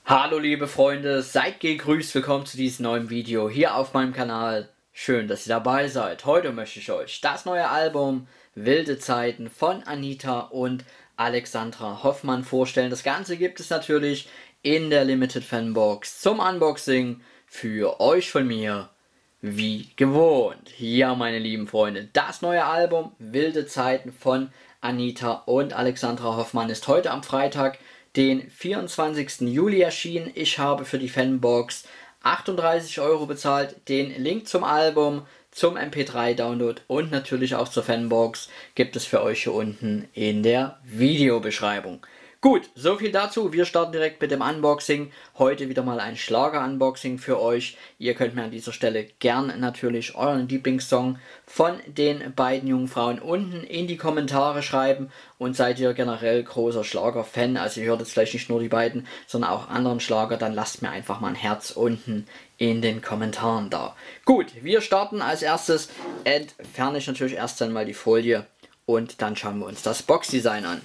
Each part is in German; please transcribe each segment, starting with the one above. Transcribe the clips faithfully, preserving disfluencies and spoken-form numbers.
Hallo liebe Freunde, seid gegrüßt, willkommen zu diesem neuen Video hier auf meinem Kanal. Schön, dass ihr dabei seid. Heute möchte ich euch das neue Album Wilde Zeiten von Anita und Alexandra Hoffmann vorstellen. Das Ganze gibt es natürlich in der Limited Fanbox zum Unboxing für euch von mir, wie gewohnt. Ja, meine lieben Freunde, das neue Album Wilde Zeiten von Anita und Alexandra Hoffmann ist heute am Freitag, den vierundzwanzigsten Juli erschienen. Ich habe für die Fanbox achtunddreißig Euro bezahlt. Den Link zum Album, zum M P drei Download und natürlich auch zur Fanbox gibt es für euch hier unten in der Videobeschreibung. Gut, so viel dazu. Wir starten direkt mit dem Unboxing. Heute wieder mal ein Schlager-Unboxing für euch. Ihr könnt mir an dieser Stelle gern natürlich euren Lieblingssong von den beiden jungen Frauen unten in die Kommentare schreiben. Und seid ihr generell großer Schlager-Fan, also ihr hört jetzt vielleicht nicht nur die beiden, sondern auch anderen Schlager, dann lasst mir einfach mal ein Herz unten in den Kommentaren da. Gut, wir starten als erstes. Entferne ich natürlich erst einmal die Folie und dann schauen wir uns das Boxdesign an.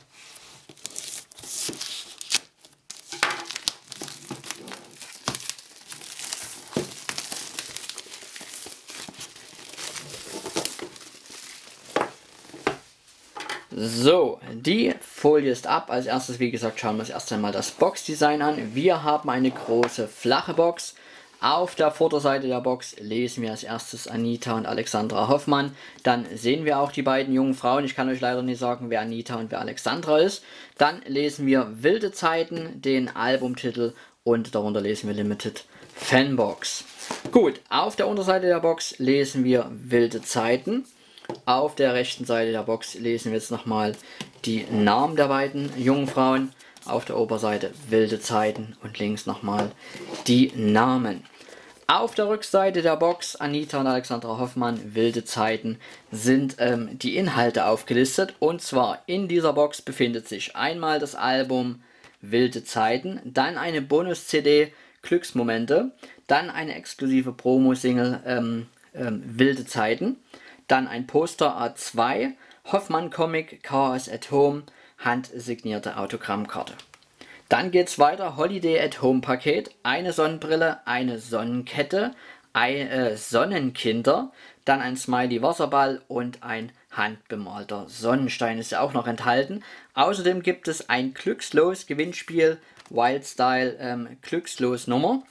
So, die Folie ist ab. Als erstes, wie gesagt, schauen wir uns erst einmal das Boxdesign an. Wir haben eine große flache Box. Auf der Vorderseite der Box lesen wir als erstes Anita und Alexandra Hoffmann. Dann sehen wir auch die beiden jungen Frauen. Ich kann euch leider nicht sagen, wer Anita und wer Alexandra ist. Dann lesen wir Wilde Zeiten, den Albumtitel, und darunter lesen wir Limited Fanbox. Gut, auf der Unterseite der Box lesen wir Wilde Zeiten. Auf der rechten Seite der Box lesen wir jetzt nochmal die Namen der beiden jungen Frauen. Auf der Oberseite Wilde Zeiten und links nochmal die Namen. Auf der Rückseite der Box Anita und Alexandra Hoffmann, Wilde Zeiten, sind ähm, die Inhalte aufgelistet. Und zwar in dieser Box befindet sich einmal das Album Wilde Zeiten, dann eine Bonus-C D Glücksmomente, dann eine exklusive Promo-Single ähm, ähm, Wilde Zeiten. Dann ein Poster A zwei, Hoffmann Comic, Chaos at Home, handsignierte Autogrammkarte. Dann geht es weiter, Holiday at Home Paket, eine Sonnenbrille, eine Sonnenkette, ein äh, Sonnenkinder, dann ein Smiley Wasserball und ein handbemalter Sonnenstein ist ja auch noch enthalten. Außerdem gibt es ein Glückslos Gewinnspiel, Wildstyle ähm, Glückslos Nummer.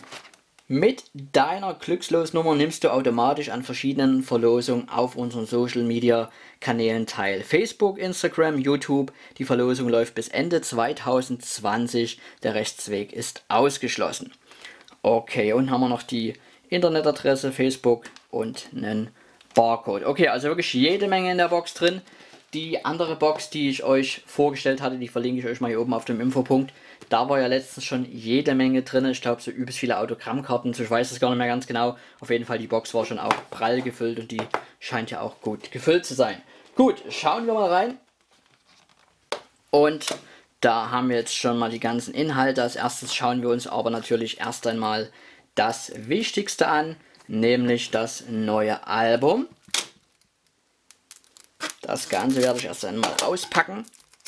Mit deiner Glückslosnummer nimmst du automatisch an verschiedenen Verlosungen auf unseren Social Media Kanälen teil. Facebook, Instagram, YouTube. Die Verlosung läuft bis Ende zweitausendzwanzig. Der Rechtsweg ist ausgeschlossen. Okay, und haben wir noch die Internetadresse, Facebook und einen Barcode. Okay, also wirklich jede Menge in der Box drin. Die andere Box, die ich euch vorgestellt hatte, die verlinke ich euch mal hier oben auf dem Infopunkt. Da war ja letztens schon jede Menge drin. Ich glaube, so übelst viele Autogrammkarten. Ich weiß es gar nicht mehr ganz genau. Auf jeden Fall, die Box war schon auch prall gefüllt und die scheint ja auch gut gefüllt zu sein. Gut, schauen wir mal rein. Und da haben wir jetzt schon mal die ganzen Inhalte. Als erstes schauen wir uns aber natürlich erst einmal das Wichtigste an, nämlich das neue Album. Das Ganze werde ich erst einmal auspacken.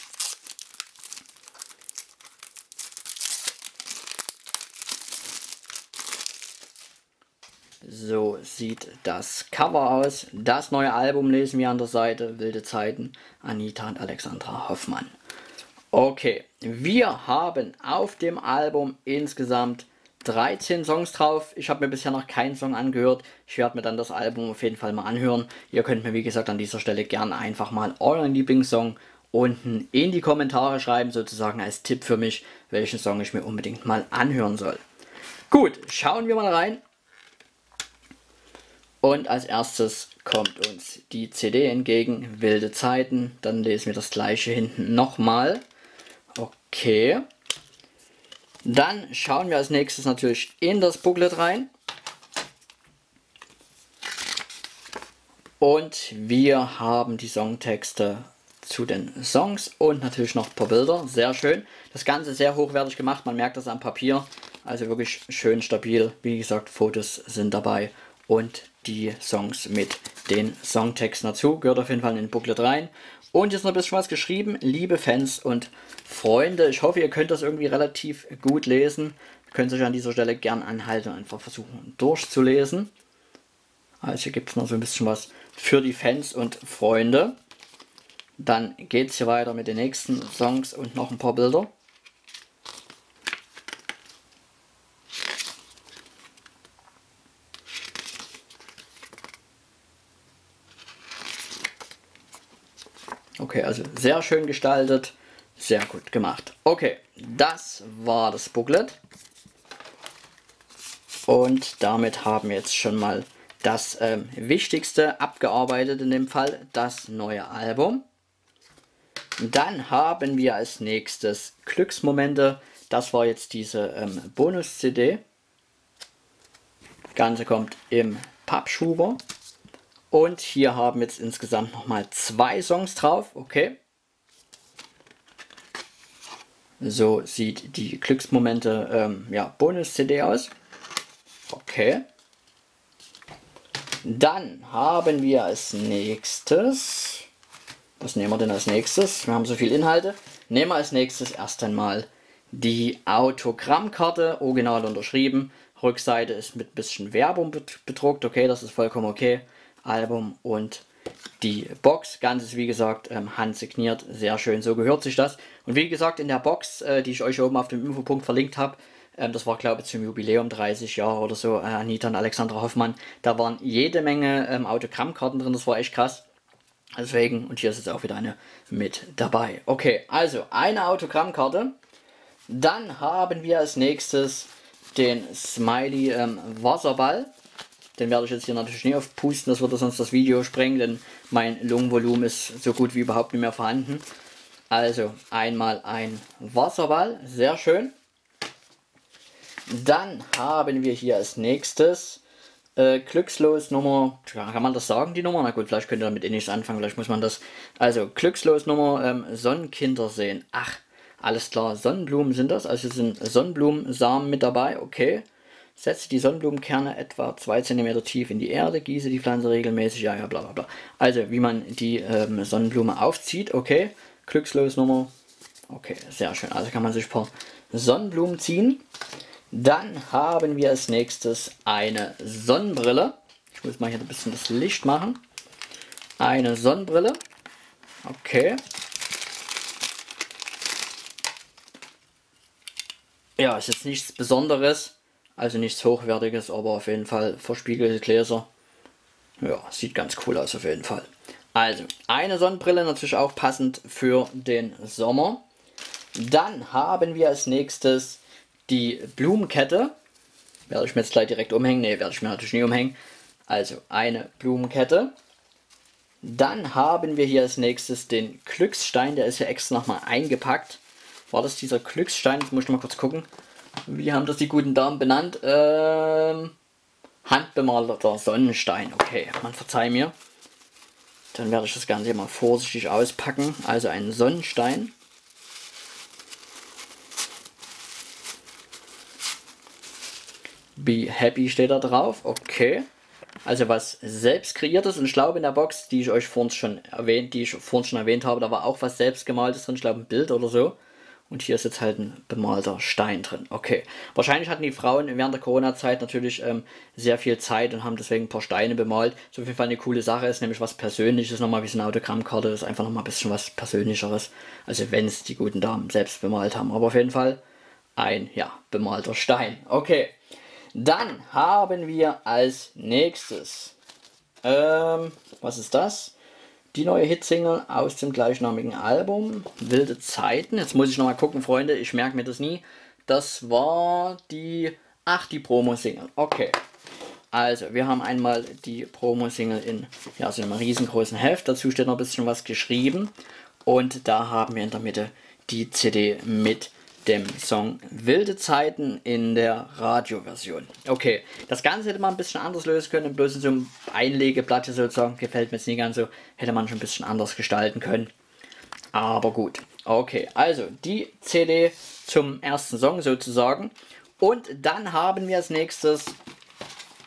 So sieht das Cover aus. Das neue Album lesen wir an der Seite. Wilde Zeiten, Anita und Alexandra Hoffmann. Okay, wir haben auf dem Album insgesamt dreizehn Songs drauf. Ich habe mir bisher noch keinen Song angehört. Ich werde mir dann das Album auf jeden Fall mal anhören. Ihr könnt mir, wie gesagt, an dieser Stelle gerne einfach mal euren Lieblingssong unten in die Kommentare schreiben, sozusagen als Tipp für mich, welchen Song ich mir unbedingt mal anhören soll. Gut, schauen wir mal rein. Und als erstes kommt uns die C D entgegen, Wilde Zeiten. Dann lesen wir das gleiche hinten nochmal. Okay. Dann schauen wir als nächstes natürlich in das Booklet rein. Und wir haben die Songtexte zu den Songs und natürlich noch ein paar Bilder. Sehr schön. Das Ganze sehr hochwertig gemacht. Man merkt das am Papier. Also wirklich schön stabil. Wie gesagt, Fotos sind dabei. Und die Songs mit den Songtexten dazu. Gehört auf jeden Fall in den Booklet rein. Und jetzt noch ein bisschen was geschrieben. Liebe Fans und Freunde, ich hoffe, ihr könnt das irgendwie relativ gut lesen. Ihr könnt euch an dieser Stelle gern anhalten und einfach versuchen durchzulesen. Also hier gibt es noch so ein bisschen was für die Fans und Freunde. Dann geht es hier weiter mit den nächsten Songs und noch ein paar Bilder. Okay, also sehr schön gestaltet, sehr gut gemacht. Okay, das war das Booklet. Und damit haben wir jetzt schon mal das ähm, Wichtigste abgearbeitet, in dem Fall das neue Album. Dann haben wir als nächstes Glücksmomente. Das war jetzt diese ähm, Bonus-C D. Das Ganze kommt im Pappschuber. Und hier haben wir jetzt insgesamt nochmal zwei Songs drauf. Okay. So sieht die Glücksmomente ähm, ja, Bonus-C D aus. Okay. Dann haben wir als nächstes, was nehmen wir denn als nächstes? Wir haben so viele Inhalte. Nehmen wir als nächstes erst einmal die Autogrammkarte, original unterschrieben. Rückseite ist mit ein bisschen Werbung bedruckt. Okay, das ist vollkommen okay. Album und die Box. Ganzes, wie gesagt, ähm, handsigniert. Sehr schön, so gehört sich das. Und wie gesagt, in der Box, äh, die ich euch oben auf dem Infopunkt verlinkt habe, ähm, das war, glaube ich, zum Jubiläum dreißig Jahre oder so, äh, Anita und Alexandra Hoffmann, da waren jede Menge ähm, Autogrammkarten drin, das war echt krass. Deswegen, und hier ist jetzt auch wieder eine mit dabei. Okay, also eine Autogrammkarte. Dann haben wir als nächstes den Smiley ähm, Wasserball. Den werde ich jetzt hier natürlich nicht aufpusten, das würde sonst das Video sprengen, denn mein Lungenvolumen ist so gut wie überhaupt nicht mehr vorhanden. Also einmal ein Wasserball, sehr schön. Dann haben wir hier als nächstes äh, Glückslos Nummer, kann man das sagen, die Nummer? Na gut, vielleicht könnt ihr damit eh nichts anfangen, vielleicht muss man das. Also Glückslos Nummer ähm, Sonnenkinder sehen. Ach, alles klar, Sonnenblumen sind das, also sind Sonnenblumensamen mit dabei, okay. Setze die Sonnenblumenkerne etwa zwei Zentimeter tief in die Erde, gieße die Pflanze regelmäßig, ja, ja, bla bla bla. Also, wie man die ähm, Sonnenblume aufzieht, okay. Glückslosnummer, okay, sehr schön. Also kann man sich ein paar Sonnenblumen ziehen. Dann haben wir als nächstes eine Sonnenbrille. Ich muss mal hier ein bisschen das Licht machen. Eine Sonnenbrille, okay. Ja, ist jetzt nichts Besonderes. Also nichts Hochwertiges, aber auf jeden Fall verspiegelte Gläser. Ja, sieht ganz cool aus auf jeden Fall. Also, eine Sonnenbrille, natürlich auch passend für den Sommer. Dann haben wir als nächstes die Blumenkette. Werde ich mir jetzt gleich direkt umhängen? Ne, werde ich mir natürlich nie umhängen. Also, eine Blumenkette. Dann haben wir hier als nächstes den Glücksstein, der ist ja extra nochmal eingepackt. War das dieser Glücksstein? Jetzt muss ich mal kurz gucken. Wie haben das die guten Damen benannt? Ähm, handbemalter Sonnenstein. Okay, man verzeih mir. Dann werde ich das Ganze mal vorsichtig auspacken. Also ein Sonnenstein. Be happy steht da drauf. Okay. Also was selbst kreiertes. Und ich glaube in der Box, die ich euch vorhin schon erwähnt, die ich vorhin schon erwähnt habe, da war auch was selbst gemaltes drin. Ich glaube ein Bild oder so. Und hier ist jetzt halt ein bemalter Stein drin. Okay. Wahrscheinlich hatten die Frauen während der Corona-Zeit natürlich ähm, sehr viel Zeit und haben deswegen ein paar Steine bemalt. So auf jeden Fall eine coole Sache ist, nämlich was Persönliches nochmal, wie so eine Autogrammkarte, ist einfach nochmal ein bisschen was Persönlicheres. Also wenn es die guten Damen selbst bemalt haben. Aber auf jeden Fall ein, ja, bemalter Stein. Okay. Dann haben wir als nächstes, ähm, was ist das? Die neue Hitsingle aus dem gleichnamigen Album, Wilde Zeiten. Jetzt muss ich nochmal gucken, Freunde, ich merke mir das nie. Das war die, ach, die Promo-Single. Okay, also wir haben einmal die Promo-Single in ja, so einem riesengroßen Heft. Dazu steht noch ein bisschen was geschrieben. Und da haben wir in der Mitte die C D mit dem Song Wilde Zeiten in der Radioversion. Okay, das Ganze hätte man ein bisschen anders lösen können, bloß in so einem Einlegeblatt sozusagen, gefällt mir jetzt nicht ganz so, hätte man schon ein bisschen anders gestalten können. Aber gut, okay, also die C D zum ersten Song sozusagen. Und dann haben wir als nächstes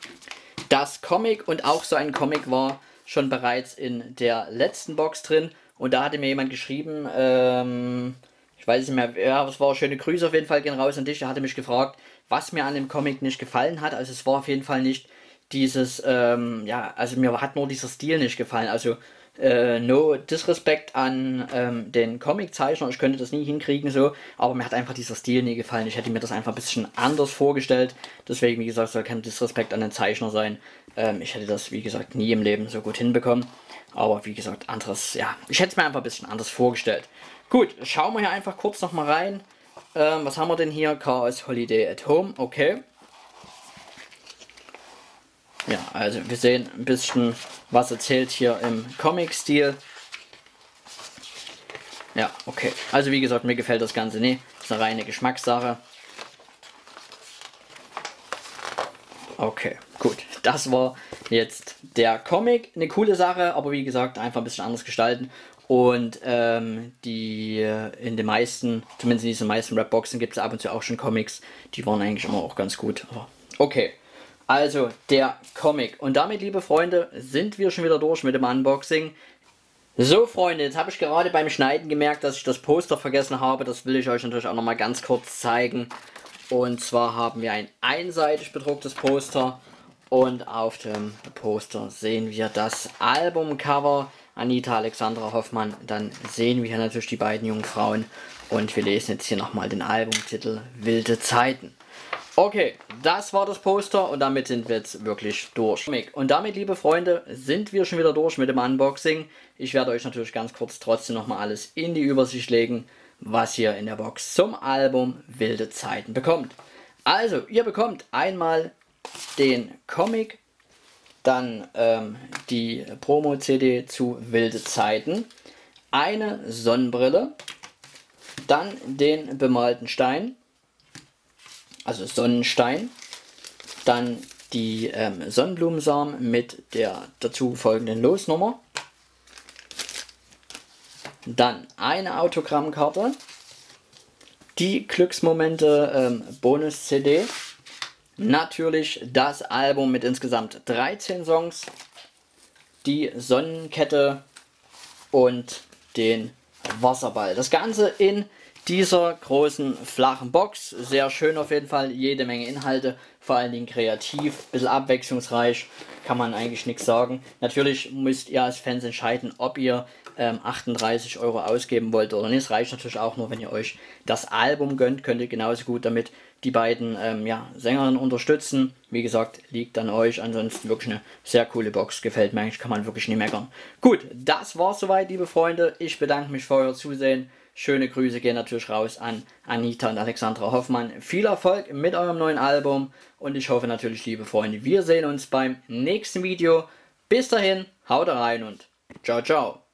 das Comic, und auch so ein Comic war schon bereits in der letzten Box drin. Und da hatte mir jemand geschrieben, ähm, ich weiß nicht mehr, ja, es war schöne Grüße auf jeden Fall, gehen raus an dich. Er hatte mich gefragt, was mir an dem Comic nicht gefallen hat. Also es war auf jeden Fall nicht dieses, ähm, ja, also mir hat nur dieser Stil nicht gefallen. Also äh, no disrespect an ähm, den Comiczeichner, ich könnte das nie hinkriegen so, aber mir hat einfach dieser Stil nie gefallen. Ich hätte mir das einfach ein bisschen anders vorgestellt. Deswegen, wie gesagt, soll kein Disrespect an den Zeichner sein. Ähm, ich hätte das, wie gesagt, nie im Leben so gut hinbekommen. Aber wie gesagt, anderes, ja, ich hätte es mir einfach ein bisschen anders vorgestellt. Gut, schauen wir hier einfach kurz noch mal rein. Ähm, was haben wir denn hier? Chaos Holiday at Home, okay. Ja, also wir sehen ein bisschen, was erzählt hier im Comic-Stil. Ja, okay. Also wie gesagt, mir gefällt das Ganze nicht. Das ist eine reine Geschmackssache. Okay, gut. Das war jetzt der Comic. Eine coole Sache, aber wie gesagt, einfach ein bisschen anders gestalten. Und ähm, die in den meisten, zumindest in diesen meisten Rapboxen gibt es ab und zu auch schon Comics. Die waren eigentlich immer auch ganz gut. Aber okay, also der Comic. Und damit, liebe Freunde, sind wir schon wieder durch mit dem Unboxing. So Freunde, jetzt habe ich gerade beim Schneiden gemerkt, dass ich das Poster vergessen habe. Das will ich euch natürlich auch nochmal ganz kurz zeigen. Und zwar haben wir ein einseitig bedrucktes Poster. Und auf dem Poster sehen wir das Albumcover. Anita Alexandra Hoffmann. Dann sehen wir hier natürlich die beiden jungen Frauen. Und wir lesen jetzt hier nochmal den Albumtitel Wilde Zeiten. Okay, das war das Poster und damit sind wir jetzt wirklich durch. Und damit, liebe Freunde, sind wir schon wieder durch mit dem Unboxing. Ich werde euch natürlich ganz kurz trotzdem nochmal alles in die Übersicht legen, was ihr in der Box zum Album Wilde Zeiten bekommt. Also, ihr bekommt einmal den Comic, dann ähm, die Promo-C D zu Wilde Zeiten, eine Sonnenbrille, dann den bemalten Stein, also Sonnenstein, dann die ähm, Sonnenblumensamen mit der dazu folgenden Losnummer, dann eine Autogrammkarte, die Glücksmomente ähm, Bonus-C D, natürlich das Album mit insgesamt dreizehn Songs, die Sonnenkette und den Wasserball. Das Ganze in dieser großen flachen Box. Sehr schön auf jeden Fall, jede Menge Inhalte, vor allen Dingen kreativ, ein bisschen abwechslungsreich, kann man eigentlich nichts sagen. Natürlich müsst ihr als Fans entscheiden, ob ihr ähm, achtunddreißig Euro ausgeben wollt oder nicht. Es reicht natürlich auch nur, wenn ihr euch das Album gönnt, könnt ihr genauso gut damit die beiden ähm, ja, Sängerinnen unterstützen. Wie gesagt, liegt an euch. Ansonsten wirklich eine sehr coole Box. Gefällt mir eigentlich, kann man wirklich nicht meckern. Gut, das war's soweit, liebe Freunde. Ich bedanke mich für euer Zusehen. Schöne Grüße gehen natürlich raus an Anita und Alexandra Hoffmann. Viel Erfolg mit eurem neuen Album. Und ich hoffe natürlich, liebe Freunde, wir sehen uns beim nächsten Video. Bis dahin, haut rein und ciao, ciao.